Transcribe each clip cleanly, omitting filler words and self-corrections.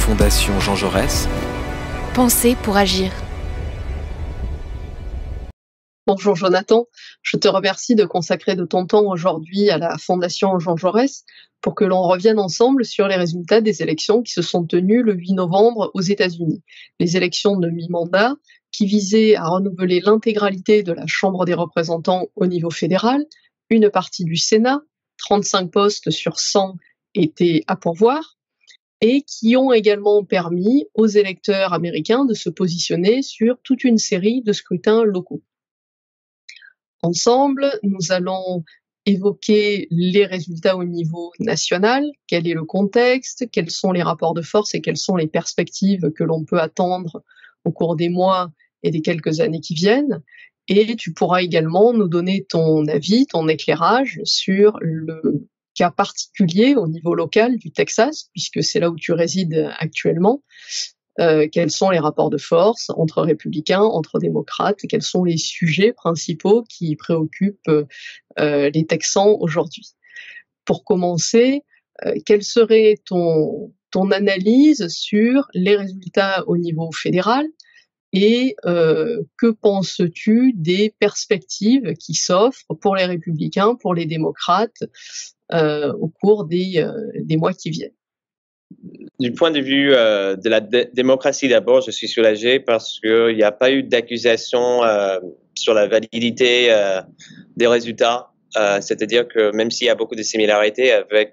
Fondation Jean Jaurès. Penser pour agir. Bonjour Jonathan, je te remercie de consacrer de ton temps aujourd'hui à la Fondation Jean Jaurès pour que l'on revienne ensemble sur les résultats des élections qui se sont tenues le 8 novembre aux États-Unis. Les élections de mi-mandat qui visaient à renouveler l'intégralité de la Chambre des représentants au niveau fédéral, une partie du Sénat, 35 postes sur 100 étaient à pourvoir, et qui ont également permis aux électeurs américains de se positionner sur toute une série de scrutins locaux. Ensemble, nous allons évoquer les résultats au niveau national, quel est le contexte, quels sont les rapports de force et quelles sont les perspectives que l'on peut attendre au cours des mois et des quelques années qui viennent. Et tu pourras également nous donner ton avis, ton éclairage sur le cas particulier au niveau local du Texas, puisque c'est là où tu résides actuellement. Quels sont les rapports de force entre républicains, entre démocrates, quels sont les sujets principaux qui préoccupent les Texans aujourd'hui. Pour commencer, quelle serait ton analyse sur les résultats au niveau fédéral et que penses-tu des perspectives qui s'offrent pour les républicains, pour les démocrates au cours des mois qui viennent? Du point de vue de la démocratie d'abord, je suis soulagé parce qu'il n'y a pas eu d'accusation sur la validité des résultats. C'est-à-dire que même s'il y a beaucoup de similarités avec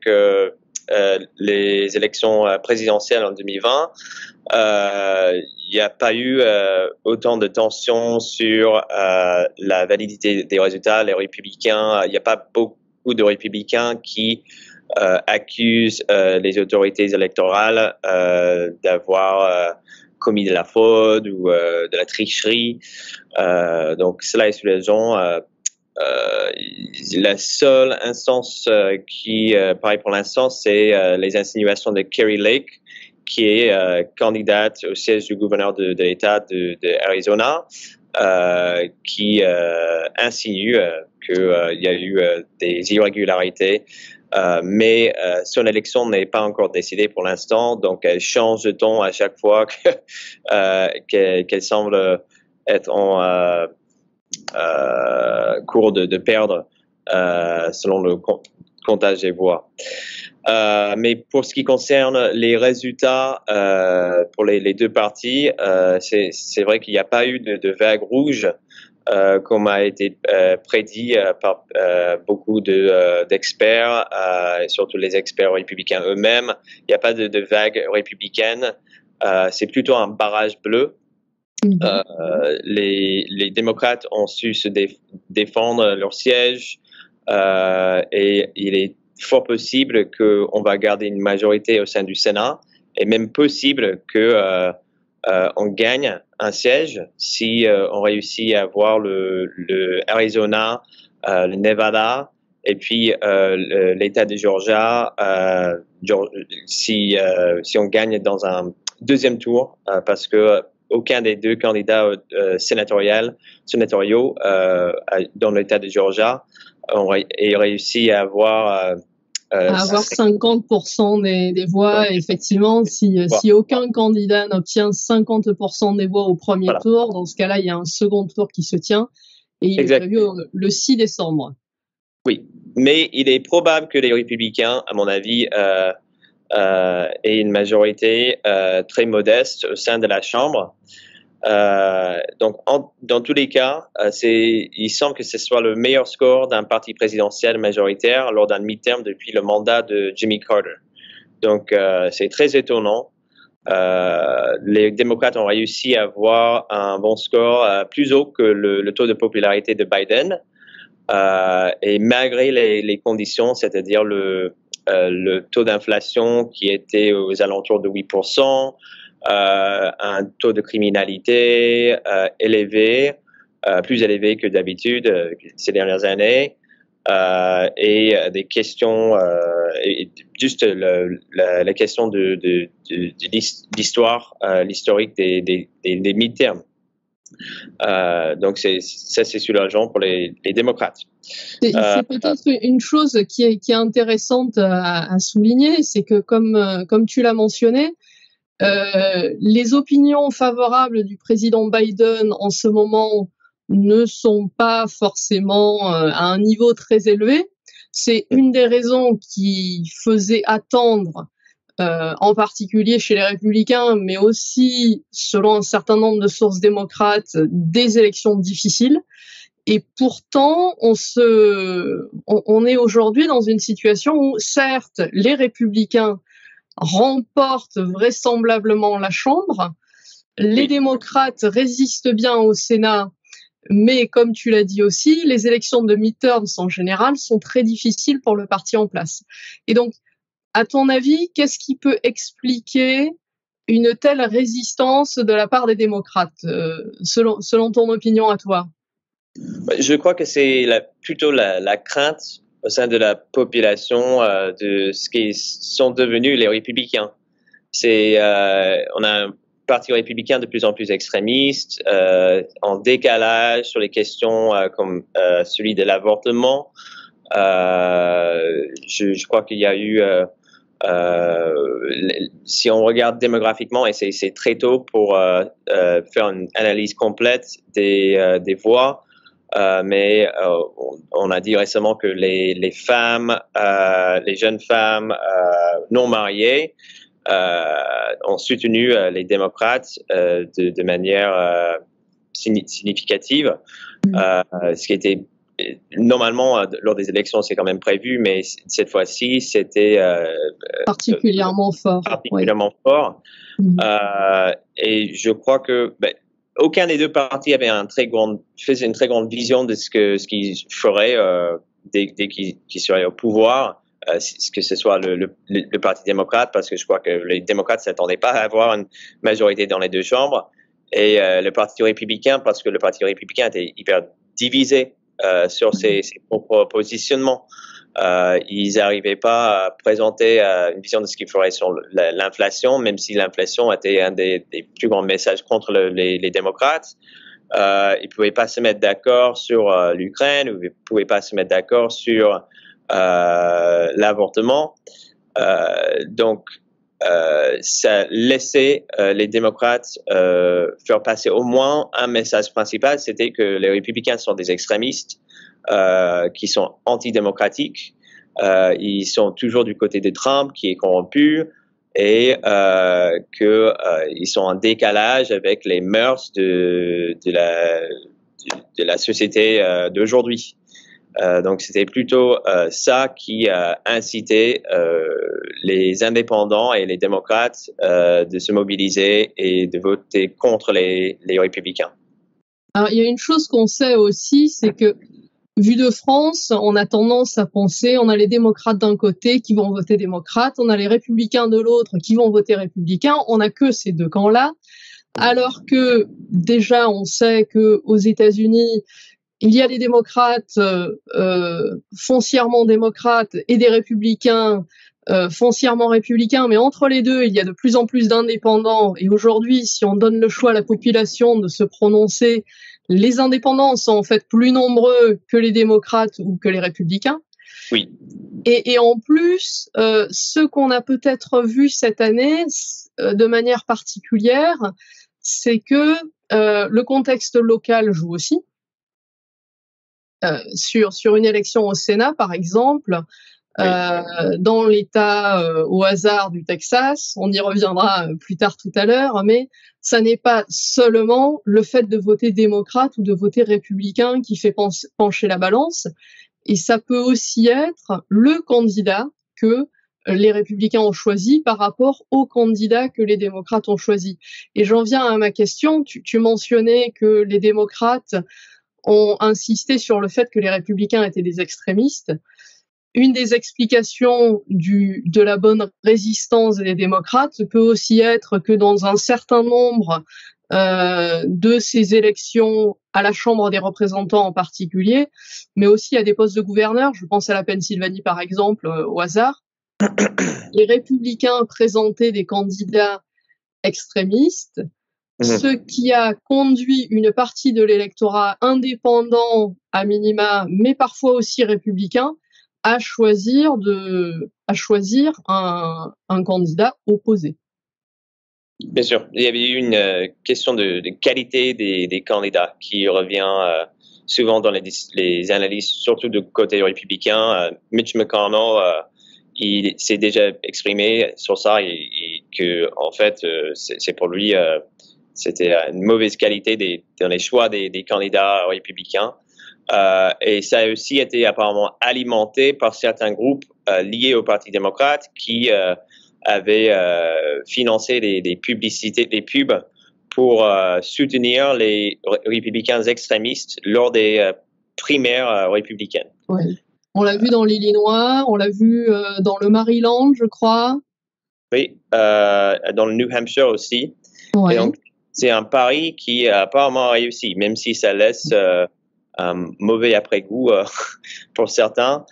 les élections présidentielles en 2020, il n'y a pas eu autant de tensions sur la validité des résultats. Les républicains, il n'y a pas beaucoup de républicains qui accusent les autorités électorales d'avoir commis de la fraude ou de la tricherie. Donc cela est soulageant. La seule instance qui paraît pour l'instant, c'est les insinuations de Kari Lake, qui est candidate au siège du gouverneur de l'État de Arizona, qui insinue qu'il y a eu des irrégularités. Mais son élection n'est pas encore décidée pour l'instant, donc elle change de ton à chaque fois qu'elle semble être en cours de perdre selon le comptage des voix. Mais pour ce qui concerne les résultats pour les deux partis, c'est vrai qu'il n'y a pas eu de vague rouge comme a été prédit par beaucoup d'experts, et surtout les experts républicains eux-mêmes. Il n'y a pas de vague républicaine. C'est plutôt un barrage bleu. Les démocrates ont su se défendre leur siège et il est fort possible qu'on va garder une majorité au sein du Sénat et même possible que on gagne un siège si on réussit à avoir le Arizona, le Nevada et puis l'État de Georgia si on gagne dans un deuxième tour parce que aucun des deux candidats sénatoriaux dans l'État de Georgia ait réussi à avoir 50% des voix, effectivement, si aucun candidat n'obtient 50% des voix au premier tour, dans ce cas-là, il y a un second tour qui se tient, et il est prévu le 6 décembre. Oui, mais il est probable que les républicains, à mon avis, aient une majorité très modeste au sein de la Chambre. Donc, dans tous les cas, il semble que ce soit le meilleur score d'un parti présidentiel majoritaire lors d'un mi-terme depuis le mandat de Jimmy Carter. Donc, c'est très étonnant. Les démocrates ont réussi à avoir un bon score plus haut que le taux de popularité de Biden. Et malgré les conditions, c'est-à-dire le taux d'inflation qui était aux alentours de 8%, un taux de criminalité élevé, plus élevé que d'habitude ces dernières années, et des questions, et juste la question de l'histoire, l'historique des mi-termes. Donc ça c'est soulageant pour les démocrates. C'est peut-être une chose qui est intéressante à souligner, c'est que comme tu l'as mentionné, Les opinions favorables du président Biden en ce moment ne sont pas forcément à un niveau très élevé. C'est une des raisons qui faisait attendre, en particulier chez les républicains, mais aussi selon un certain nombre de sources démocrates, des élections difficiles. Et pourtant, on est aujourd'hui dans une situation où, certes, les républicains remportent vraisemblablement la Chambre, les démocrates résistent bien au Sénat, mais comme tu l'as dit aussi, les élections de midterms en général sont très difficiles pour le parti en place. Et donc, à ton avis, qu'est-ce qui peut expliquer une telle résistance de la part des démocrates, selon ton opinion à toi? Je crois que c'est plutôt la crainte au sein de la population de ce qui sont devenus les républicains. On a un parti républicain de plus en plus extrémiste, en décalage sur les questions comme celui de l'avortement. Je crois qu'il y a eu, si on regarde démographiquement, et c'est très tôt pour faire une analyse complète des voix, mais on a dit récemment que les femmes, les jeunes femmes non mariées ont soutenu les démocrates de manière significative, ce qui était normalement lors des élections c'est quand même prévu, mais cette fois-ci c'était particulièrement fort. Particulièrement fort. Et je crois que aucun des deux partis avait faisait une très grande vision de ce qu'ils feraient dès qu'ils seraient au pouvoir, que ce soit le Parti démocrate, parce que je crois que les démocrates ne s'attendaient pas à avoir une majorité dans les deux chambres, et le Parti républicain, parce que le Parti républicain était hyper divisé sur ses propres positionnements. Ils n'arrivaient pas à présenter une vision de ce qu'ils feraient sur l'inflation, même si l'inflation était un des plus grands messages contre les démocrates. Ils ne pouvaient pas se mettre d'accord sur l'Ukraine, ils ne pouvaient pas se mettre d'accord sur l'avortement. Donc, ça laissait les démocrates faire passer au moins un message principal, c'était que les républicains sont des extrémistes, qui sont antidémocratiques, ils sont toujours du côté de Trump qui est corrompu, et qu'ils sont en décalage avec les mœurs de la société d'aujourd'hui. Donc c'était plutôt ça qui a incité les indépendants et les démocrates de se mobiliser et de voter contre les républicains. Alors il y a une chose qu'on sait aussi, c'est que vu de France, on a tendance à penser, on a les démocrates d'un côté qui vont voter démocrate, on a les républicains de l'autre qui vont voter républicain, on n'a que ces deux camps-là, alors que déjà on sait que aux États-Unis, il y a des démocrates foncièrement démocrates et des républicains foncièrement républicains, mais entre les deux, il y a de plus en plus d'indépendants. Et aujourd'hui, si on donne le choix à la population de se prononcer, les indépendants sont en fait plus nombreux que les démocrates ou que les républicains. Oui. Et en plus, ce qu'on a peut-être vu cette année de manière particulière, c'est que le contexte local joue aussi. Sur une élection au Sénat, par exemple, dans l'État au hasard du Texas, on y reviendra plus tard tout à l'heure, mais ça n'est pas seulement le fait de voter démocrate ou de voter républicain qui fait pencher la balance, et ça peut aussi être le candidat que les républicains ont choisi par rapport au candidat que les démocrates ont choisi. Et j'en viens à ma question, tu mentionnais que les démocrates ont insisté sur le fait que les républicains étaient des extrémistes. Une des explications de la bonne résistance des démocrates peut aussi être que dans un certain nombre de ces élections à la Chambre des représentants en particulier, mais aussi à des postes de gouverneurs, je pense à la Pennsylvanie par exemple, au hasard, les républicains présentaient des candidats extrémistes, ce qui a conduit une partie de l'électorat indépendant à minima, mais parfois aussi républicain, à choisir un candidat opposé. Bien sûr, il y avait eu une question de qualité des candidats qui revient souvent dans les analyses, surtout du côté républicain. Mitch McConnell, il s'est déjà exprimé sur ça et que en fait, c'est pour lui, c'était une mauvaise qualité dans les choix des candidats républicains. Et ça a aussi été apparemment alimenté par certains groupes liés au Parti démocrate qui avaient financé des publicités, des pubs pour soutenir les républicains extrémistes lors des primaires républicaines. Ouais. On l'a vu dans l'Illinois, on l'a vu dans le Maryland, je crois. Oui, dans le New Hampshire aussi. Ouais. Et donc, c'est un pari qui a apparemment réussi, même si ça laisse un mauvais après-goût pour certains.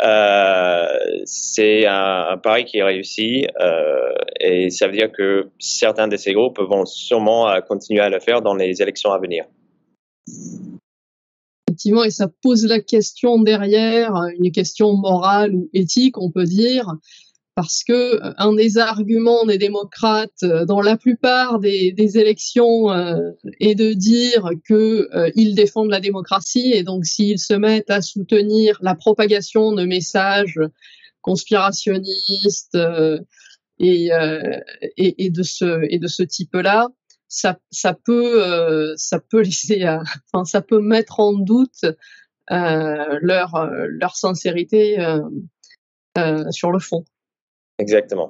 C'est un pari qui est réussi et ça veut dire que certains de ces groupes vont sûrement continuer à le faire dans les élections à venir. Effectivement, et ça pose la question derrière, une question morale ou éthique, on peut dire, parce que un des arguments des démocrates dans la plupart des élections est de dire que ils défendent la démocratie et donc s'ils se mettent à soutenir la propagation de messages conspirationnistes et de ce type-là, ça peut laisser, enfin ça peut mettre en doute leur sincérité sur le fond. Exactement.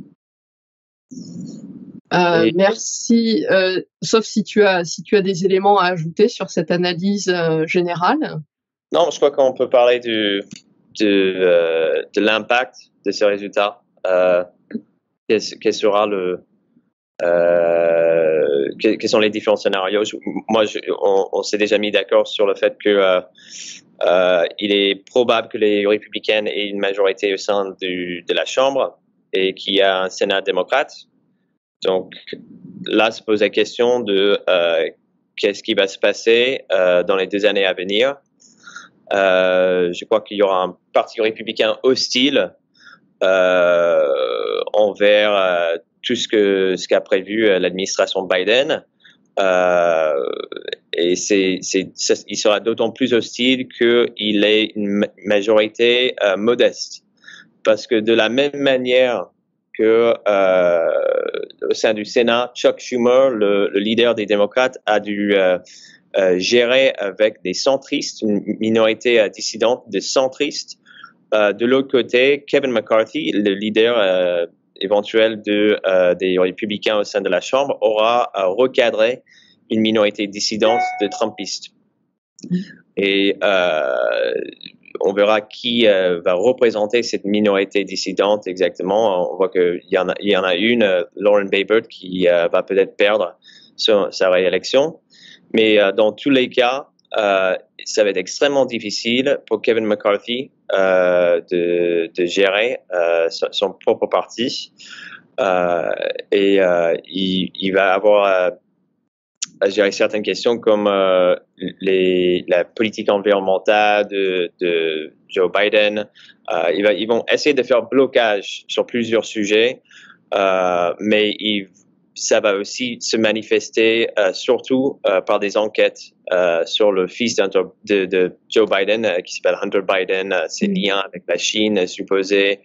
Merci. Sauf si tu as des éléments à ajouter sur cette analyse générale. Non, je crois qu'on peut parler de l'impact de ces résultats. Quel sera quels sont les différents scénarios? On s'est déjà mis d'accord sur le fait que il est probable que les républicains aient une majorité au sein de la Chambre et qu'il y a un Sénat démocrate. Donc là se pose la question de qu'est-ce qui va se passer dans les 2 années à venir. Je crois qu'il y aura un parti républicain hostile envers tout ce qu'a prévu l'administration Biden. Et il sera d'autant plus hostile qu'il ait une majorité modeste. Parce que de la même manière que au sein du Sénat, Chuck Schumer, le leader des démocrates, a dû gérer avec des centristes, une minorité dissidente de centristes. De l'autre côté, Kevin McCarthy, le leader éventuel des républicains au sein de la Chambre, aura recadré une minorité dissidente de Trumpistes. Et on verra qui va représenter cette minorité dissidente exactement. On voit qu'il y en a une, Lauren Boebert, qui va peut-être perdre sa réélection. Mais dans tous les cas, ça va être extrêmement difficile pour Kevin McCarthy de gérer son propre parti. Et il va avoir à gérer certaines questions comme la politique environnementale de Joe Biden. Ils vont essayer de faire blocage sur plusieurs sujets, mais ça va aussi se manifester surtout par des enquêtes sur le fils de Joe Biden qui s'appelle Hunter Biden, ses liens avec la Chine supposés.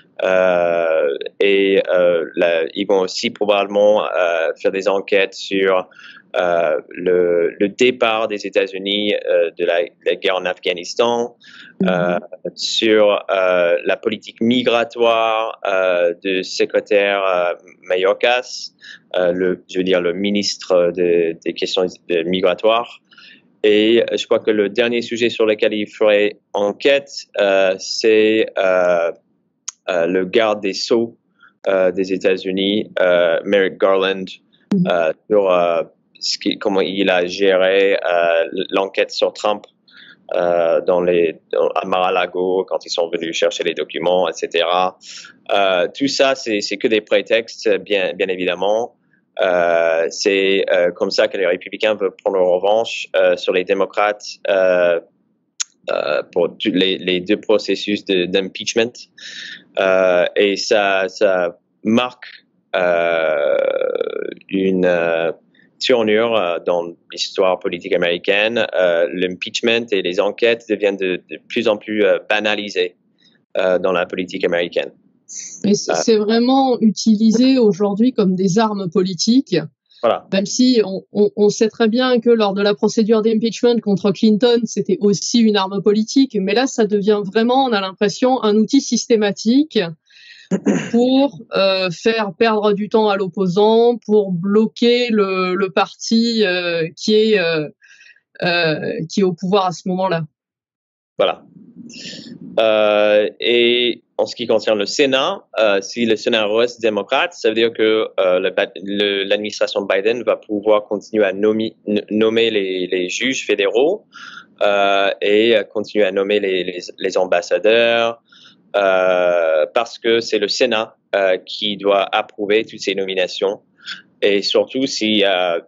Ils vont aussi probablement faire des enquêtes sur le départ des États-Unis de la guerre en Afghanistan, sur la politique migratoire du secrétaire Mayorkas, le ministre des questions migratoires. Et je crois que le dernier sujet sur lequel il ferait enquête, c'est le garde des Sceaux des États-Unis, Merrick Garland, sur comment il a géré l'enquête sur Trump à Mar-a-Lago quand ils sont venus chercher les documents, etc. Tout ça, c'est que des prétextes, bien évidemment. C'est comme ça que les républicains veulent prendre leur revanche sur les démocrates pour les 2 processus d'impeachment. Et ça marque une tournure dans l'histoire politique américaine. L'impeachment et les enquêtes deviennent de plus en plus banalisées dans la politique américaine. Et c'est vraiment utilisé aujourd'hui comme des armes politiques. Voilà. Même si on sait très bien que lors de la procédure d'impeachment contre Clinton, c'était aussi une arme politique, mais là, ça devient vraiment, on a l'impression, un outil systématique pour faire perdre du temps à l'opposant, pour bloquer le parti qui est au pouvoir à ce moment-là. Voilà. Et en ce qui concerne le Sénat, si le Sénat reste démocrate, ça veut dire que l'administration Biden va pouvoir continuer à nommer les juges fédéraux et continuer à nommer les ambassadeurs parce que c'est le Sénat qui doit approuver toutes ces nominations. Et surtout s'il y a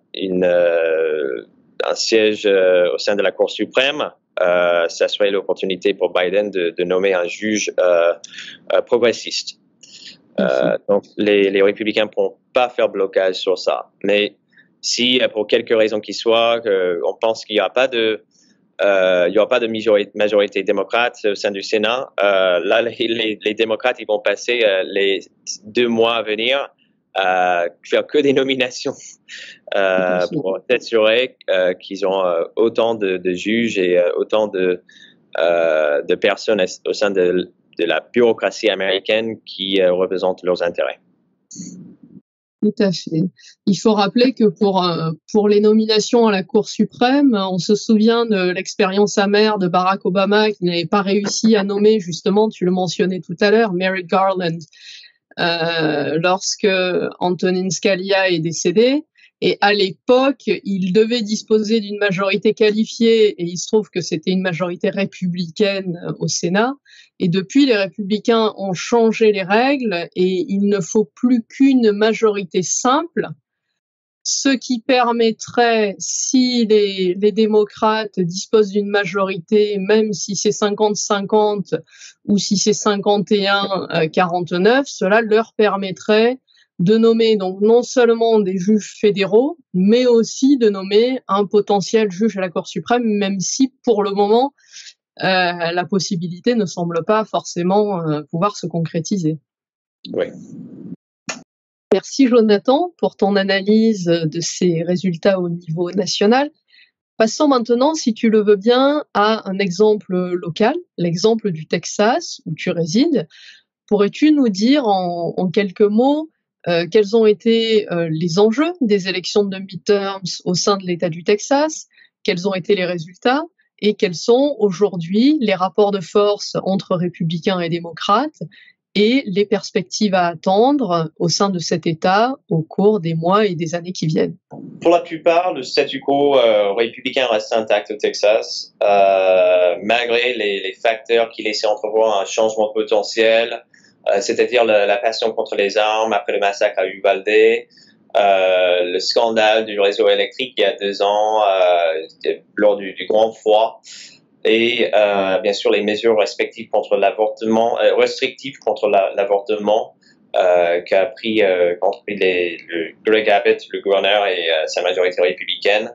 un siège au sein de la Cour suprême, ça serait l'opportunité pour Biden de nommer un juge progressiste. Donc, les républicains ne pourront pas faire blocage sur ça. Mais si, pour quelque raison qu'il soit, on pense qu'il n'y aura pas de majorité démocrate au sein du Sénat, là, les démocrates ils vont passer les 2 mois à venir à faire que des nominations pour s'assurer qu'ils ont autant de juges et autant de personnes au sein de la bureaucratie américaine qui représentent leurs intérêts. Tout à fait. Il faut rappeler que pour les nominations à la Cour suprême, on se souvient de l'expérience amère de Barack Obama qui n'avait pas réussi à nommer, justement, tu le mentionnais tout à l'heure, Merrick Garland, lorsque Antonin Scalia est décédé. Et à l'époque, il devait disposer d'une majorité qualifiée et il se trouve que c'était une majorité républicaine au Sénat. Et depuis, les républicains ont changé les règles et il ne faut plus qu'une majorité simple, ce qui permettrait, si les démocrates disposent d'une majorité, même si c'est 50-50 ou si c'est 51-49, cela leur permettrait de nommer donc non seulement des juges fédéraux, mais aussi de nommer un potentiel juge à la Cour suprême, même si pour le moment, la possibilité ne semble pas forcément pouvoir se concrétiser. Oui. Merci Jonathan pour ton analyse de ces résultats au niveau national. Passons maintenant, si tu le veux bien, à un exemple local, l'exemple du Texas où tu résides. Pourrais-tu nous dire en quelques mots quels ont été les enjeux des élections de midterms au sein de l'État du Texas, quels ont été les résultats et quels sont aujourd'hui les rapports de force entre républicains et démocrates et les perspectives à attendre au sein de cet État au cours des mois et des années qui viennent. Pour la plupart, le statu quo républicain reste intact au Texas, malgré les facteurs qui laissaient entrevoir un changement potentiel, c'est-à-dire la passion contre les armes après le massacre à Uvalde, le scandale du réseau électrique il y a 2 ans lors du grand froid, et bien sûr les mesures restrictives contre l'avortement qu'a pris Greg Abbott, le gouverneur, et sa majorité républicaine.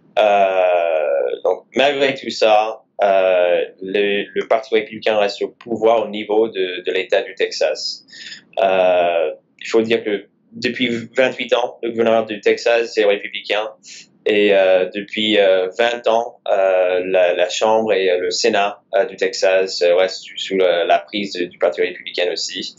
Donc malgré tout ça, le Parti républicain reste au pouvoir au niveau de l'État du Texas. Il faut dire que depuis 28 ans, le gouverneur du Texas est républicain, et depuis 20 ans, la Chambre et le Sénat du Texas restent sous la prise du Parti républicain aussi.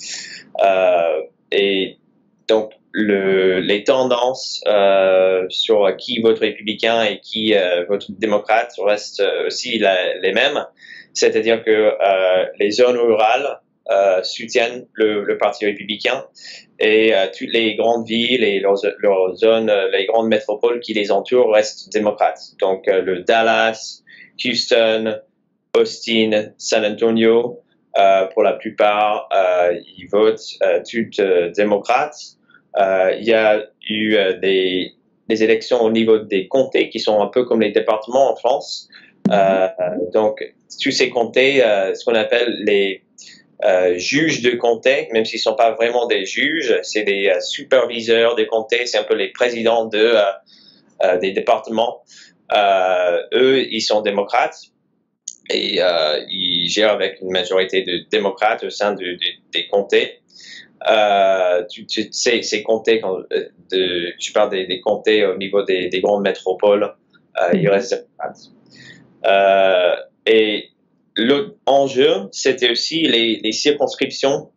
Et donc, les tendances sur qui vote républicain et qui vote démocrate restent aussi les mêmes. C'est-à-dire que les zones rurales soutiennent le Parti républicain, et toutes les grandes villes et leurs zones, les grandes métropoles qui les entourent restent démocrates. Donc le Dallas, Houston, Austin, San Antonio, pour la plupart, ils votent toutes démocrates. Il y a eu des élections au niveau des comtés qui sont un peu comme les départements en France. Donc tous ces comtés, ce qu'on appelle juges de comté, même s'ils sont pas vraiment des juges, c'est des superviseurs de comté, c'est un peu les présidents des départements. Eux, ils sont démocrates et ils gèrent avec une majorité de démocrates au sein des comtés. Tu sais, ces comtés, je parle des comtés au niveau des grandes métropoles, ils restent démocrates. Et l'autre enjeu, c'était aussi les circonscriptions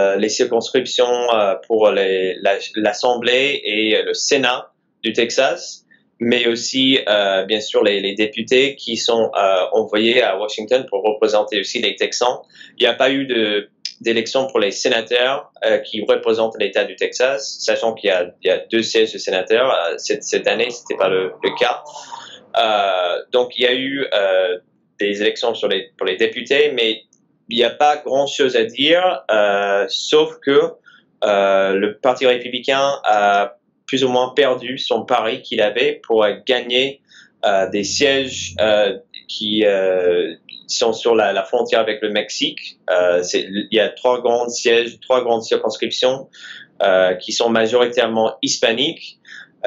pour l'Assemblée et le Sénat du Texas, mais aussi, bien sûr, les députés qui sont envoyés à Washington pour représenter aussi les Texans. Il n'y a pas eu d'élection pour les sénateurs qui représentent l'État du Texas, sachant qu'il y a 2 sièges de sénateurs. Cette année, c'était pas le cas. Donc, il y a eu des élections pour les députés, mais il n'y a pas grand-chose à dire, sauf que le Parti républicain a plus ou moins perdu son pari qu'il avait pour gagner des sièges qui sont sur la frontière avec le Mexique. Il y a 3 grands sièges, 3 grandes circonscriptions qui sont majoritairement hispaniques.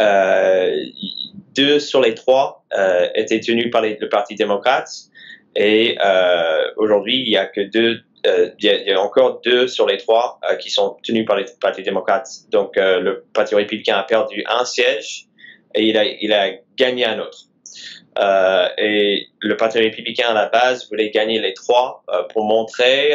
2 sur les 3 étaient tenus par le Parti démocrate. Et aujourd'hui, il y a que 2, il y a encore 2 sur les 3 qui sont tenus par le Parti démocrate. Donc, le Parti républicain a perdu un siège et il a gagné un autre. Et le Parti républicain à la base voulait gagner les 3 pour montrer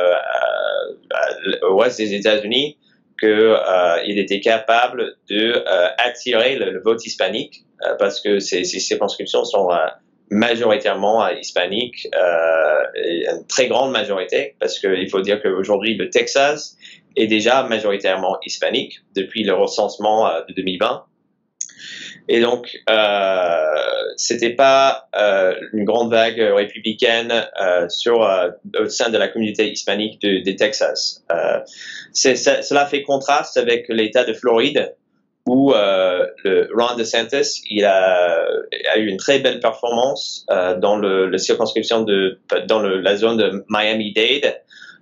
au reste des États-Unis qu'il était capable de attirer le vote hispanique parce que ces circonscriptions sont majoritairement hispaniques, et une très grande majorité, parce qu'il faut dire qu'aujourd'hui le Texas est déjà majoritairement hispanique depuis le recensement de 2020. Et donc, c'était pas une grande vague républicaine au sein de la communauté hispanique des Texas. Cela fait contraste avec l'État de Floride, où le Ron DeSantis, il a eu une très belle performance dans la circonscription dans la zone de Miami-Dade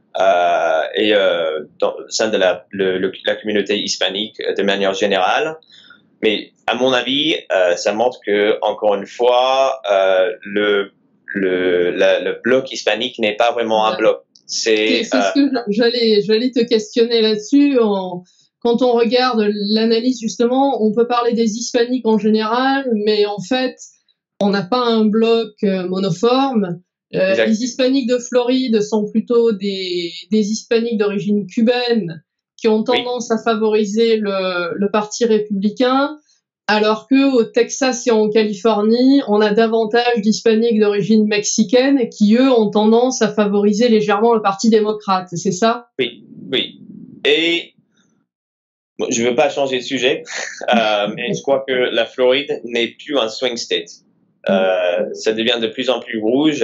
et au sein de la communauté hispanique de manière générale. Mais à mon avis, ça montre que encore une fois, le bloc hispanique n'est pas vraiment un bloc. C'est ce que j'allais te questionner là-dessus. Quand on regarde l'analyse, justement, on peut parler des hispaniques en général, mais en fait, on n'a pas un bloc monoforme. Les hispaniques de Floride sont plutôt des hispaniques d'origine cubaine qui ont tendance à favoriser le Parti républicain, alors que au Texas et en Californie, on a davantage d'hispaniques d'origine mexicaine qui, eux, ont tendance à favoriser légèrement le Parti démocrate. C'est ça? Oui. Et je ne veux pas changer de sujet, mais je crois que la Floride n'est plus un swing state. Ça devient de plus en plus rouge.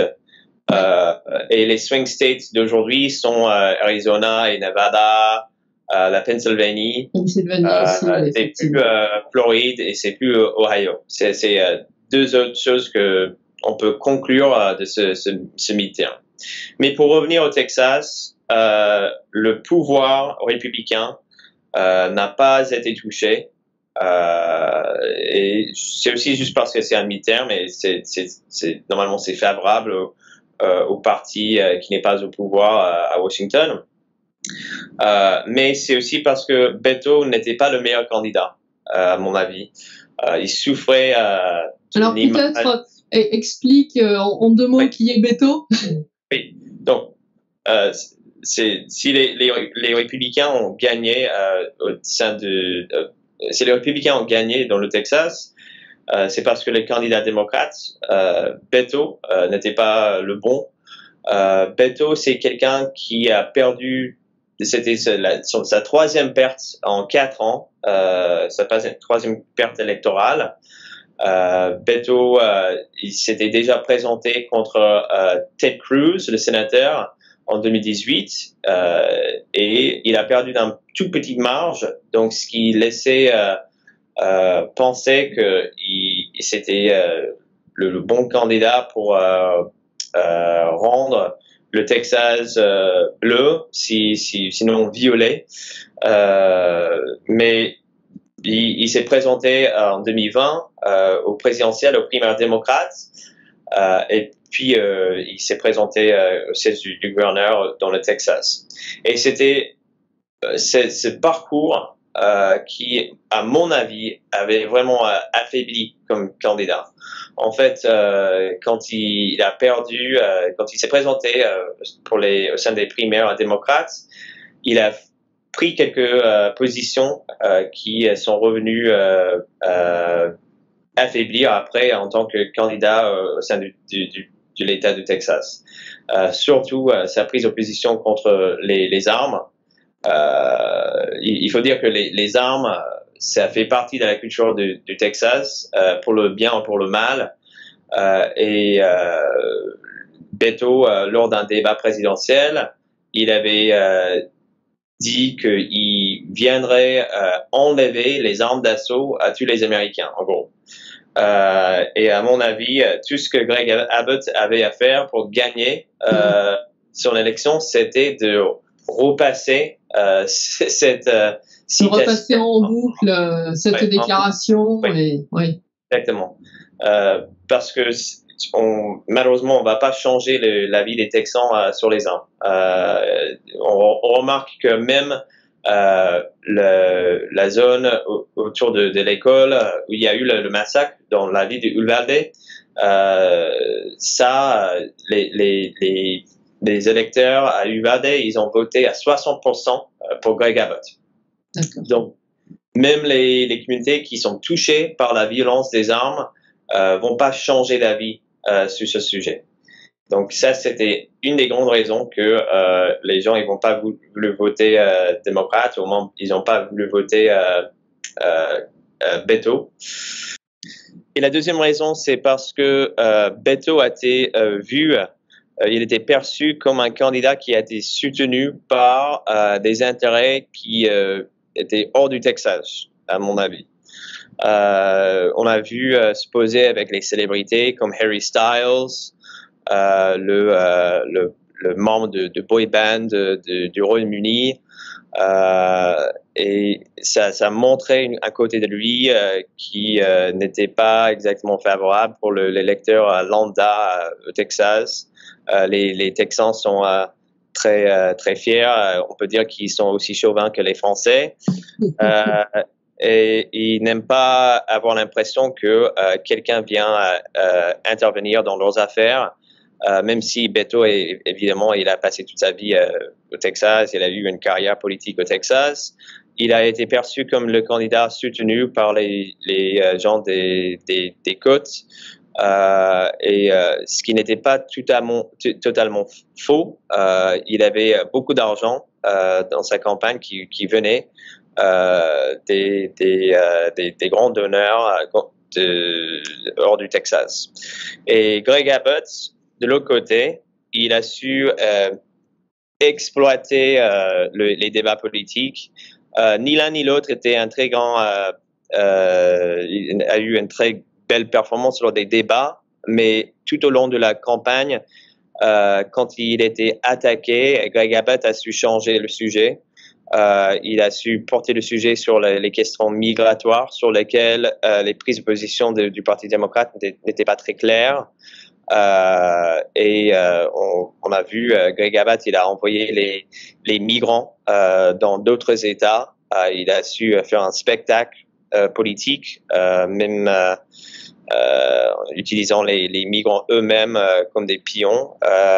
Et les swing states d'aujourd'hui sont Arizona et Nevada, la Pennsylvanie. C'est plus Floride et c'est plus Ohio. C'est 2 autres choses que on peut conclure de ce mi-terme. Mais pour revenir au Texas, le pouvoir républicain n'a pas été touché. Et c'est aussi juste parce que c'est un mi-terme et normalement c'est favorable au parti qui n'est pas au pouvoir à Washington. Mais c'est aussi parce que Beto n'était pas le meilleur candidat, à mon avis. Il souffrait Alors peut-être explique en 2 mots qui est Beto. Oui, donc si les républicains ont gagné si les républicains ont gagné dans le Texas, c'est parce que le candidat démocrate, Beto, n'était pas le bon. Beto, c'est quelqu'un qui a perdu, c'était sa 3e perte en 4 ans, sa 3e perte électorale. Beto, il s'était déjà présenté contre Ted Cruz, le sénateur, en 2018, et il a perdu d'un tout petite marge, donc ce qui laissait penser que c'était le bon candidat pour rendre le Texas bleu, sinon violet. Mais il s'est présenté en 2020 au présidentiel, aux primaires démocrates, et puis il s'est présenté au siège du gouverneur dans le Texas. Et c'était ce parcours qui, à mon avis, avait vraiment affaibli comme candidat. En fait, quand il a perdu, quand il s'est présenté au sein des primaires démocrates, il a pris quelques positions qui sont revenues affaiblir après en tant que candidat au sein de l'État du Texas. Surtout sa prise de position contre les armes. Il faut dire que les armes, ça fait partie de la culture du Texas, pour le bien ou pour le mal. Beto, lors d'un débat présidentiel, il avait dit qu'il viendrait enlever les armes d'assaut à tous les Américains, en gros. Et à mon avis, tout ce que Greg Abbott avait à faire pour gagner son élection, c'était de repasser cette citation. Repasser en boucle cette déclaration. Oui. Exactement. Parce que malheureusement, on va pas changer la vie des Texans sur les armes. On remarque que même la zone autour de l'école où il y a eu le massacre dans la ville de Uvalde, les électeurs à Uvalde, ils ont voté à 60% pour Greg Abbott. Donc, même les communautés qui sont touchées par la violence des armes vont pas changer d'avis sur ce sujet. Donc ça, c'était une des grandes raisons que les gens ils vont pas voulu voter démocrate, au moins ils n'ont pas voulu voter Beto. Et la deuxième raison, c'est parce que Beto a été il était perçu comme un candidat qui a été soutenu par des intérêts qui étaient hors du Texas, à mon avis. On a vu se poser avec les célébrités comme Harry Styles, le membre de boy band du Royaume-Uni, et ça montrait un côté de lui qui n'était pas exactement favorable pour l'électeur lambda au Texas. Les Texans sont très fiers. On peut dire qu'ils sont aussi chauvins que les Français. Et ils n'aiment pas avoir l'impression que quelqu'un vient intervenir dans leurs affaires, même si Beto, évidemment, il a passé toute sa vie au Texas, il a eu une carrière politique au Texas. Il a été perçu comme le candidat soutenu par les gens des côtes, ce qui n'était pas totalement faux. Il avait beaucoup d'argent dans sa campagne qui venait des grands donneurs hors du Texas. Et Greg Abbott, de l'autre côté, il a su exploiter les débats politiques. Ni l'un ni l'autre était un très grand, il a eu une très belle performance lors des débats, mais tout au long de la campagne, quand il était attaqué, Greg Abbott a su changer le sujet. Il a su porter le sujet sur les questions migratoires, sur lesquelles les prises de position du Parti démocrate n'étaient pas très claires. On a vu Greg Abbott, il a envoyé les migrants dans d'autres États. Il a su faire un spectacle politique, même utilisant les migrants eux-mêmes comme des pions.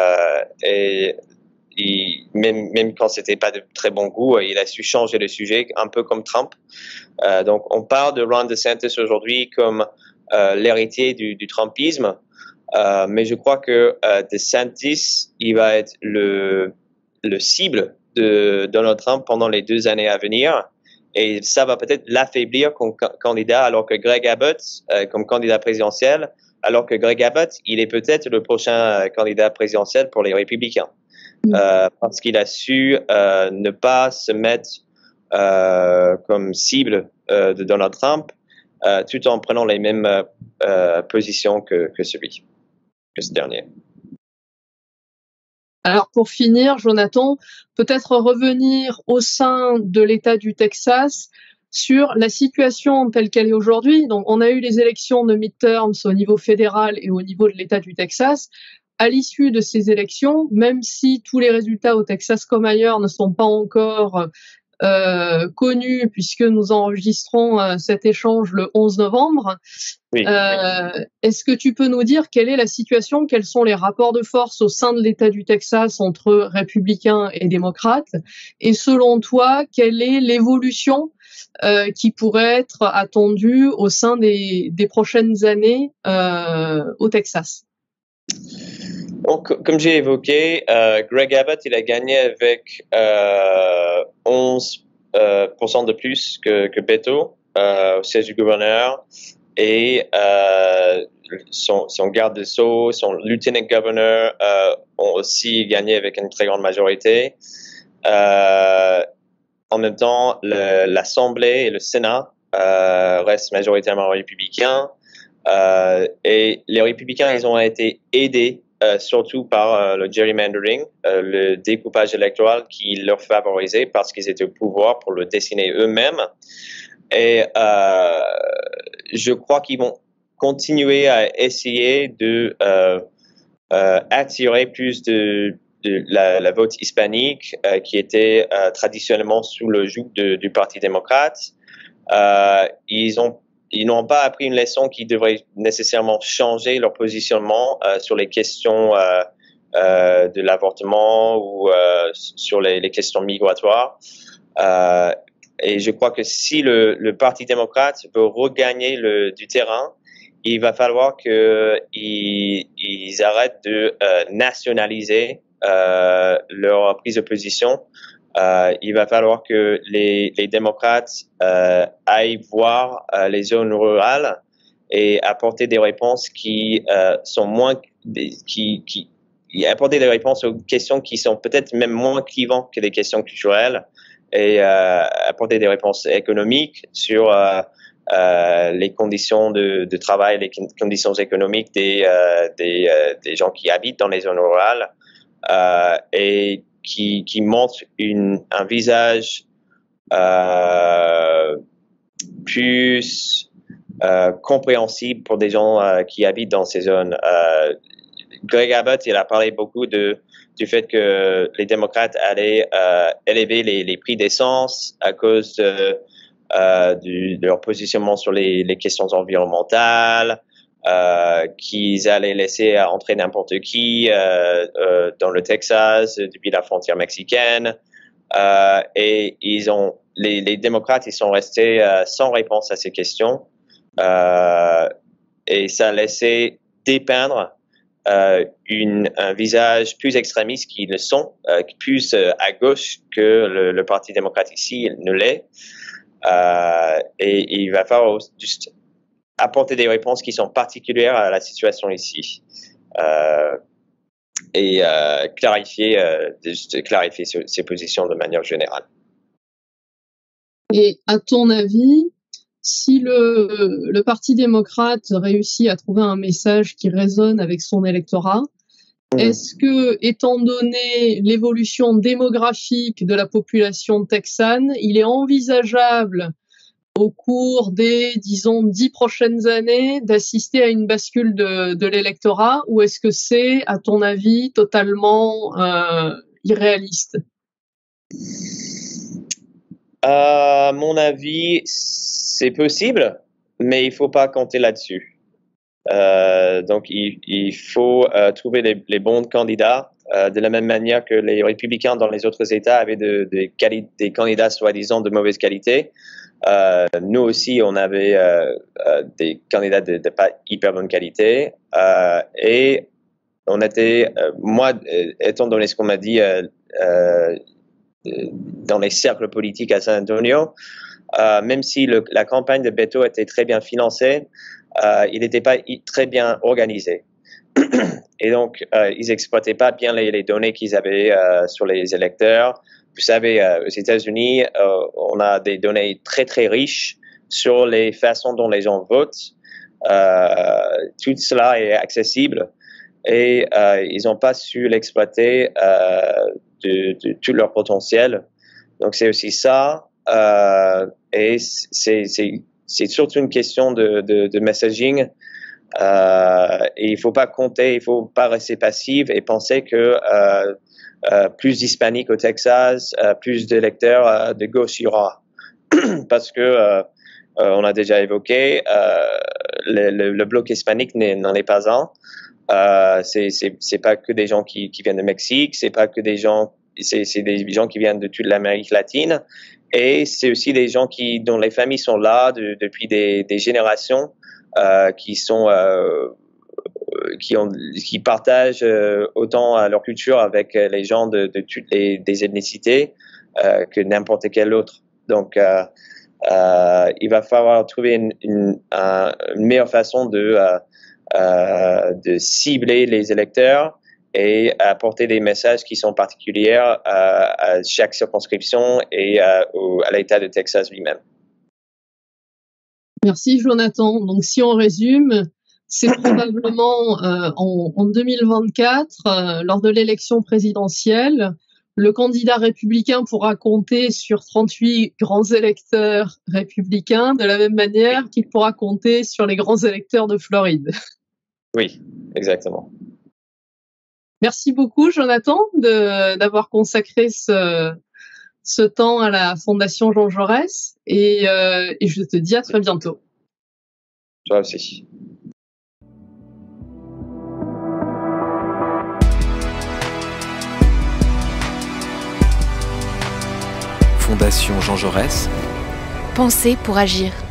Même quand c'était pas de très bon goût, il a su changer le sujet, un peu comme Trump. Donc, on parle de Ron DeSantis aujourd'hui comme l'héritier du Trumpisme, mais je crois que DeSantis, il va être le cible de Donald Trump pendant les 2 années à venir, et ça va peut-être l'affaiblir comme candidat, alors que Greg Abbott, comme candidat présidentiel, alors que Greg Abbott, il est peut-être le prochain candidat présidentiel pour les républicains. Parce qu'il a su ne pas se mettre comme cible de Donald Trump, tout en prenant les mêmes positions que ce dernier. Alors pour finir, Jonathan, peut-être revenir au sein de l'État du Texas sur la situation telle qu'elle est aujourd'hui. Donc on a eu les élections de midterms au niveau fédéral et au niveau de l'État du Texas. À l'issue de ces élections, même si tous les résultats au Texas comme ailleurs ne sont pas encore connus, puisque nous enregistrons cet échange le 11 novembre, Oui. est-ce que tu peux nous dire quelle est la situation, quels sont les rapports de force au sein de l'État du Texas entre républicains et démocrates, et selon toi, quelle est l'évolution qui pourrait être attendue au sein des prochaines années au Texas? Donc, comme j'ai évoqué, Greg Abbott, il a gagné avec 11% de plus que Beto au siège du gouverneur, et son garde des Sceaux, son lieutenant governor ont aussi gagné avec une très grande majorité. En même temps, l'Assemblée et le Sénat restent majoritairement républicains, et les républicains, ils ont été aidés surtout par le gerrymandering, le découpage électoral qui leur favorisait parce qu'ils étaient au pouvoir pour le dessiner eux-mêmes. Et je crois qu'ils vont continuer à essayer de attirer plus de la vote hispanique qui était traditionnellement sous le joug du Parti démocrate. Ils n'ont pas appris une leçon qui devrait nécessairement changer leur positionnement sur les questions de l'avortement ou sur les questions migratoires. Et je crois que si le Parti démocrate veut regagner du terrain, il va falloir qu'ils arrêtent de nationaliser leur prise de position. Il va falloir que les démocrates aillent voir les zones rurales et apporter des réponses qui sont apporter des réponses aux questions qui sont peut-être même moins clivantes que des questions culturelles, et apporter des réponses économiques sur les conditions de travail, les conditions économiques des gens qui habitent dans les zones rurales, et qui montre un visage plus compréhensible pour des gens qui habitent dans ces zones. Greg Abbott, il a parlé beaucoup du fait que les démocrates allaient élever les prix d'essence à cause de leur positionnement sur les questions environnementales, qu'ils allaient laisser entrer n'importe qui dans le Texas depuis la frontière mexicaine, et les démocrates, ils sont restés sans réponse à ces questions, et ça a laissé dépeindre un visage plus extrémiste qu'ils le sont, plus à gauche que le Parti démocrate ici ne l'est, et il va falloir juste apporter des réponses qui sont particulières à la situation ici, et clarifier ses positions de manière générale. Et à ton avis, si le Parti démocrate réussit à trouver un message qui résonne avec son électorat, est-ce que, étant donné l'évolution démographique de la population texane, il est envisageable au cours des, disons, 10 prochaines années d'assister à une bascule de l'électorat, ou est-ce que c'est, à ton avis, totalement irréaliste? À mon avis, c'est possible, mais il faut pas compter là-dessus. Donc, il faut trouver les bons candidats, de la même manière que les républicains dans les autres États avaient des candidats soi-disant de mauvaise qualité. Nous aussi, on avait des candidats de pas hyper bonne qualité, et on était, moi, étant donné ce qu'on m'a dit dans les cercles politiques à San Antonio, même si la campagne de Beto était très bien financée, il n'était pas très bien organisé. Et donc, ils n'exploitaient pas bien les données qu'ils avaient sur les électeurs. Vous savez, aux États-Unis, on a des données très, très riches sur les façons dont les gens votent. Tout cela est accessible. et ils n'ont pas su l'exploiter de tout leur potentiel. Donc c'est aussi ça, et c'est surtout une question de messaging. Et il faut pas compter, il faut pas rester passif et penser que plus d'hispaniques au Texas, plus d'électeurs de gauche il y aura. Parce que on a déjà évoqué, le bloc hispanique n'en est pas un. C'est pas que des gens qui viennent de Mexique, c'est pas que des gens, c'est des gens qui viennent de toute l'Amérique latine, et c'est aussi des gens dont les familles sont là depuis des générations, qui partagent autant leur culture avec les gens de toutes des ethnicités que n'importe quel autre. Donc il va falloir trouver une meilleure façon de cibler les électeurs et apporter des messages qui sont particuliers à chaque circonscription et à l'État de Texas lui-même. Merci Jonathan. Donc si on résume, c'est probablement en 2024, lors de l'élection présidentielle, le candidat républicain pourra compter sur 38 grands électeurs républicains de la même manière qu'il pourra compter sur les grands électeurs de Floride. Oui, exactement. Merci beaucoup Jonathan d'avoir consacré ce temps à la Fondation Jean Jaurès, et je te dis à très bientôt. Toi aussi. Fondation Jean Jaurès. Penser pour agir.